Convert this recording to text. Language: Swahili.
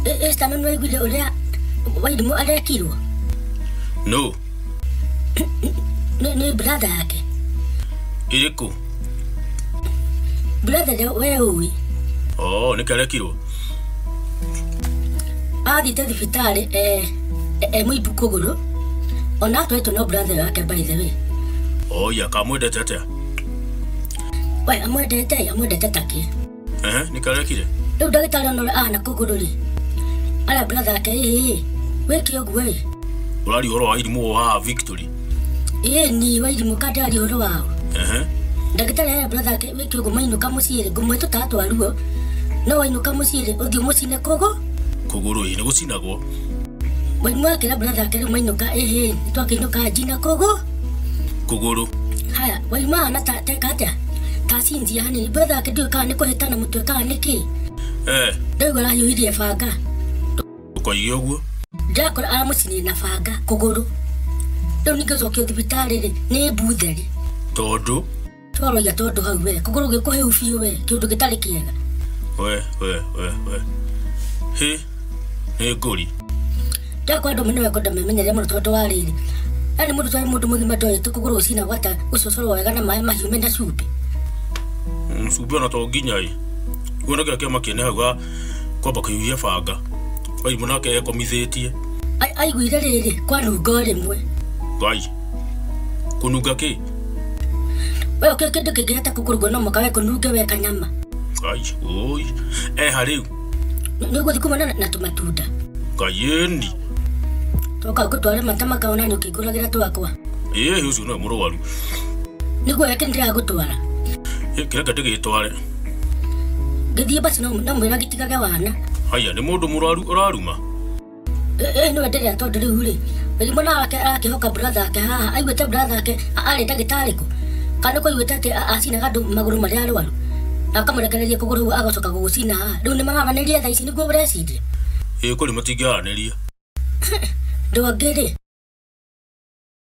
esta no iguile uria waidimu arekirwo No. Ni brother yake. Iriku. Brother wewe. Oh, nikarekirwo. Athite thibitari muibu kuguru. Ona twetu no brother yake by the way. Oh, ya kamwendete atia. Wai amwendete taki. Nikarekire. Riu ndagitari ono ana kuguru ri. Ala brother yake weki ogwe. Urari horo wa irimu wa Victory. Ni waidimu kati ari horo wao. Ndagitari ya brother yake weki ogwe mainuka muciire gumwe tutatu aruo. No wainuka muciire uthi mucine kogo. Kuguru ni gucinagwo. Waimwa kira brother yake mainuka twakinuka jina kogo. Kuguru. Haya, waimwa na kata. Tasinzi yani brother yake ndio kana kuhetana mutwe kana niki. Ndio la yuhidi fanga. Uko yoguo. Ndakora aramucini na fanga kuguru. Riu nikazokio thibitari ri ni butheri. Tondu. Twaro ya tondu hau we. Kuguru gikuhe ubiu we. Kindu gitari kiega. We. He nguri. Ndakora ndo mene wekoda memenyere muno tondu wa riri. Ani mundu twai mundu muthima toi tukuguru cina gwata ucocoro wega na mai mahiu mena cupi. Cupi ona to nginya i. Kuona gake makene hau kwamba kuyuia fanga. Wai munake ekomithetie. Aiguire riri kwa nungo rimwe. Ngai. Kununga ki? We kindu kingiheta kukurugo no mukawe kununge we kanyama. Ngai, oi. Hariu. Niguthi kumana na tumatunda. Kayendi. Toka gutware matama kaona nukiguragira twakwa. Ucio no murwaru. Niguo yake ndira gutwara. Kireka ndigitware. Githie basi no mwira gitigage wana. Haya ni mundu murwaru uraruma. No ndere tondu riu ri. Elimu na wake akihoka brother yake haha aiguite brother yake ari ndagitari ku. Kana ko yuite ati acina gandu maguru mari arwaru. Akamurekereria kuguru agacoka gugucina. Riu ni mararanĩria thaa ici niguo ũreciria. Kuri matingĩaranĩria. Ndwangĩrĩ.